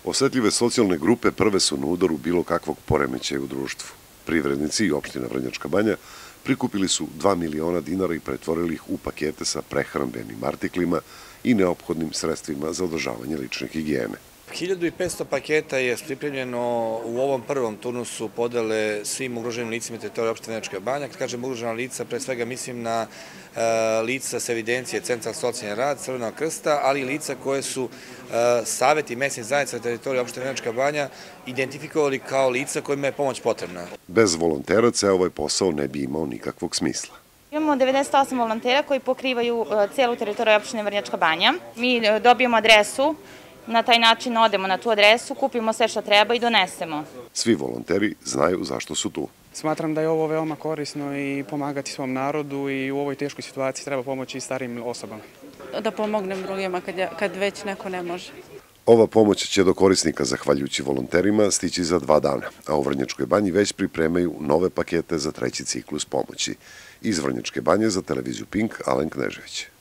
Osetljive socijalne grupe prve su na udaru bilo kakvog poremećaja u društvu. Privrednici i opština Vrnjačka Banja prikupili su 2 miliona dinara i pretvorili ih u pakete sa prehrambenim artiklima i neophodnim sredstvima za održavanje lične higijene. 1500 paketa je pripremljeno u ovom prvom turnusu podele svim ugroženim licima teritorije opštine Vrnjačka Banja. Kad kažem ugrožena lica, pre svega mislim na lica sa evidencije Centra za socijalni rad, Crvenog krsta, ali i lica koje su saveti mesnih zajednica na teritoriji opštine Vrnjačka Banja identifikovali kao lica kojima je pomoć potrebna. Bez volonteraca ovaj posao ne bi imao nikakvog smisla. Imamo 98 volontera koji pokrivaju celu teritoriju opštine Vrnjačka Banja. Mi dobijemo adresu, na taj način odemo na tu adresu, kupimo sve što treba i donesemo. Svi volonteri znaju zašto su tu. Smatram da je ovo veoma korisno i pomagati svom narodu i u ovoj teškoj situaciji treba pomoći i starijim osobama. Da pomognem drugima kad već neko ne može. Ova pomoć će do korisnika, zahvaljujući volonterima, stići za 2 dana, a u Vrnjačkoj Banji već pripremaju nove pakete za 3. ciklus pomoći. Iz Vrnjačke Banje za televiziju Pink, Alen Knežević.